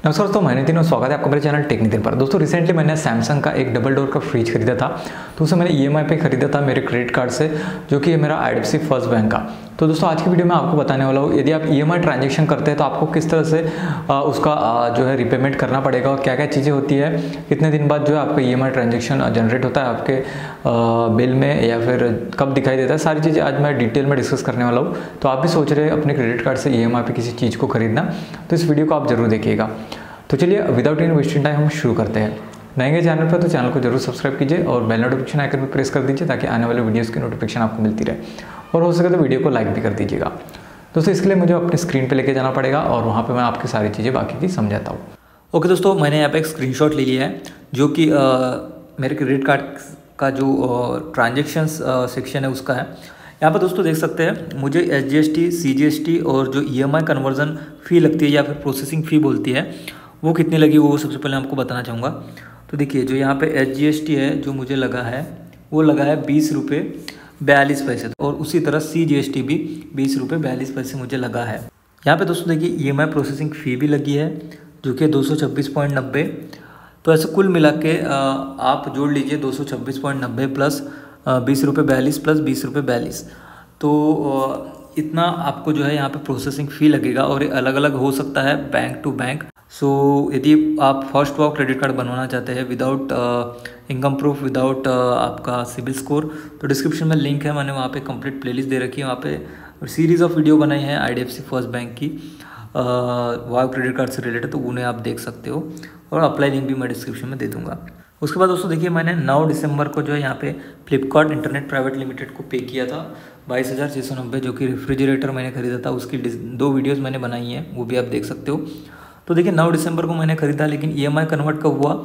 नमस्कार दोस्तों, मैं नितिन और स्वागत है आपका मेरे चैनल टेक नितिन पर। दोस्तों रिसेंटली मैंने सैमसंग का एक डबल डोर का फ्रिज खरीदा था। तो उसे मैंने ईएमआई पे खरीदा था मेरे क्रेडिट कार्ड से, जो कि है मेरा आईडीएफसी फर्स्ट बैंक का। तो दोस्तों आज की वीडियो में आपको बताने वाला हूँ, यदि आप ईएमआई ट्रांजैक्शन करते हैं तो आपको किस तरह से उसका जो है रिपेमेंट करना पड़ेगा और क्या क्या चीज़ें होती है, कितने दिन बाद जो है आपका ईएमआई ट्रांजैक्शन जनरेट होता है आपके बिल में या फिर कब दिखाई देता है। सारी चीज़ें आज मैं डिटेल में डिस्कस करने वाला हूँ। तो आप भी सोच रहे हैं अपने क्रेडिट कार्ड से ईएमआई पे किसी चीज़ को खरीदना, तो इस वीडियो को आप जरूर देखिएगा। तो चलिए विदाउट एनी वेस्टिंग टाइम हम शुरू करते हैं। नए चैनल पर तो चैनल को जरूर सब्सक्राइब कीजिए और बेल नोटिफिकेशन आइकन पर प्रेस कर दीजिए ताकि आने वाले वीडियोस की नोटिफिकेशन आपको मिलती रहे, और हो सके तो वीडियो को लाइक भी कर दीजिएगा। दोस्तों इसके लिए मुझे अपने स्क्रीन पे लेके जाना पड़ेगा और वहाँ पे मैं आपकी सारी चीज़ें बाकी की समझाता हूँ। ओके दोस्तों, मैंने यहाँ पे एक स्क्रीनशॉट ले लिया है जो कि मेरे क्रेडिट कार्ड का जो ट्रांजेक्शन्स सेक्शन है उसका है। यहाँ पर दोस्तों देख सकते हैं मुझे SGST, CGST और जो EMI कन्वर्जन फ़ी लगती है या फिर प्रोसेसिंग फ़ी बोलती है वो कितनी लगी, वो सबसे पहले आपको बताना चाहूँगा। तो देखिए जो यहाँ पे SGST है जो मुझे लगा है वो लगा है 20 रुपये 42 पैसे, और उसी तरह CGST भी 20 रुपये 42 पैसे मुझे लगा है। यहाँ पे दोस्तों देखिए EMI प्रोसेसिंग फ़ी भी लगी है जो कि 226.90। तो ऐसे कुल मिला के आप जोड़ लीजिए 226.90 प्लस 20 रुपये 42 प्लस 20 रुपये 42, तो इतना आपको जो है यहाँ पे प्रोसेसिंग फ़ी लगेगा। और ये अलग अलग हो सकता है बैंक टू बैंक। सो यदि आप फर्स्ट वाव क्रेडिट कार्ड बनवाना चाहते हैं विदाउट इनकम प्रूफ, विदाउट आपका सिबिल स्कोर, तो डिस्क्रिप्शन में लिंक है, मैंने वहाँ पे कंप्लीट प्लेलिस्ट दे रखी है। वहाँ पे सीरीज़ ऑफ वीडियो बनाई है आईडीएफसी फर्स्ट बैंक की वाव क्रेडिट कार्ड से रिलेटेड, तो उन्हें आप देख सकते हो, और अप्लाई लिंक भी मैं डिस्क्रिप्शन में दे दूँगा। उसके बाद दोस्तों देखिए मैंने 9 दिसंबर को जो है यहाँ पे फ्लिपकार्ट इंटरनेट प्राइवेट लिमिटेड को पे किया था 22,690, जो कि रेफ्रिजरेटर मैंने खरीदा था। उसकी 2 वीडियोस मैंने बनाई हैं, वो भी आप देख सकते हो। तो देखिए 9 दिसंबर को मैंने खरीदा, लेकिन EMI कन्वर्ट कब हुआ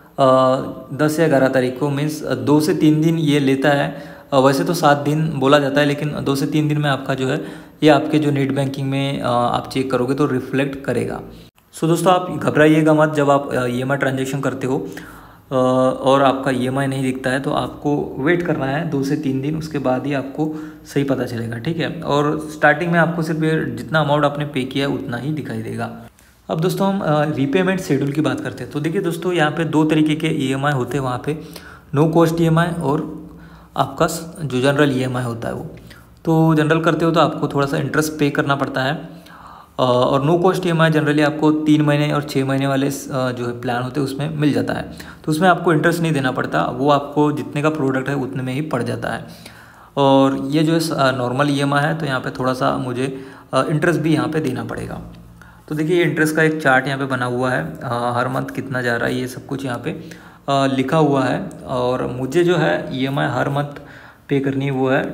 10 या 11 तारीख को, मीन्स 2 से 3 दिन ये लेता है। वैसे तो 7 दिन बोला जाता है, लेकिन 2 से 3 दिन में आपका जो है ये आपके जो नेट बैंकिंग में आप चेक करोगे तो रिफ्लेक्ट करेगा। सो दोस्तों आप घबराइएगा मत, जब आप EMI ट्रांजेक्शन करते हो और आपका EMI नहीं दिखता है तो आपको वेट करना है 2 से 3 दिन, उसके बाद ही आपको सही पता चलेगा, ठीक है। और स्टार्टिंग में आपको सिर्फ जितना अमाउंट आपने पे किया है उतना ही दिखाई देगा। अब दोस्तों हम रीपेमेंट शेड्यूल की बात करते हैं। तो देखिए दोस्तों यहाँ पे 2 तरीके के EMI होते हैं वहाँ पे, नो कॉस्ट EMI और आपका जो जनरल EMI होता है वो। तो जनरल करते हो तो आपको थोड़ा सा इंटरेस्ट पे करना पड़ता है, और नो कॉस्ट EMI जनरली आपको 3 महीने और 6 महीने वाले जो है प्लान होते हैं उसमें मिल जाता है। तो उसमें आपको इंटरेस्ट नहीं देना पड़ता, वो आपको जितने का प्रोडक्ट है उतने में ही पड़ जाता है। और ये जो है नॉर्मल EMI है, तो यहाँ पे थोड़ा सा मुझे इंटरेस्ट भी यहाँ पे देना पड़ेगा। तो देखिए ये इंटरेस्ट का एक चार्ट यहाँ पे बना हुआ है, हर मंथ कितना जा रहा है ये सब कुछ यहाँ पे लिखा हुआ है। और मुझे जो है EMI हर मंथ पे करनी वो है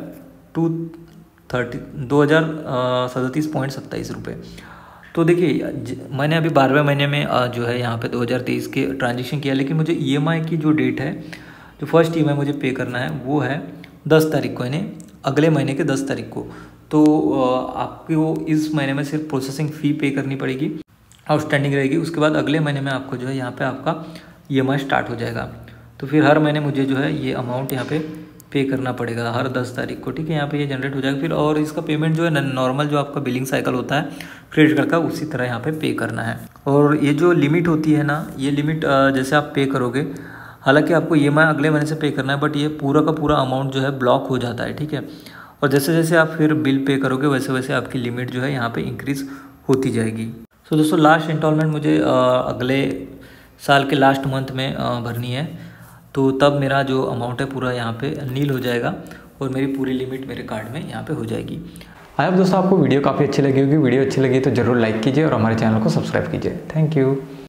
2037.27 रुपये। तो देखिए मैंने अभी 12वें महीने में जो है यहाँ पे 2023 के ट्रांजेक्शन किया, लेकिन मुझे EMI की जो डेट है, जो फर्स्ट EMI मुझे पे करना है वो है 10 तारीख को, यानी अगले महीने के 10 तारीख को। तो आपको इस महीने में सिर्फ प्रोसेसिंग फ़ी पे करनी पड़ेगी, आउटस्टैंडिंग रहेगी। उसके बाद अगले महीने में आपको जो है यहाँ पे आपका EMI स्टार्ट हो जाएगा। तो फिर हर महीने मुझे जो है ये अमाउंट यहाँ पे करना पड़ेगा हर 10 तारीख को, ठीक है। यहाँ पे ये जनरेट हो जाएगा फिर, और इसका पेमेंट जो है नॉर्मल जो आपका बिलिंग साइकिल होता है क्रेडिट कार्ड का, उसी तरह यहाँ पे करना है। और ये जो लिमिट होती है ना, ये लिमिट जैसे आप पे करोगे, हालाँकि आपको EMI अगले महीने से पे करना है, बट ये पूरा का पूरा अमाउंट जो है ब्लॉक हो जाता है, ठीक है। और जैसे जैसे आप फिर बिल पे करोगे वैसे वैसे आपकी लिमिट जो है यहाँ पे इंक्रीज़ होती जाएगी। सो दोस्तों लास्ट इंस्टॉलमेंट मुझे अगले साल के लास्ट मंथ में भरनी है, तो तब मेरा जो अमाउंट है पूरा यहाँ पे नील हो जाएगा और मेरी पूरी लिमिट मेरे कार्ड में यहाँ पे हो जाएगी। आई होप दोस्तों आपको वीडियो काफ़ी अच्छी लगी होगी। वीडियो अच्छी लगी तो जरूर लाइक कीजिए और हमारे चैनल को सब्सक्राइब कीजिए। Thank you.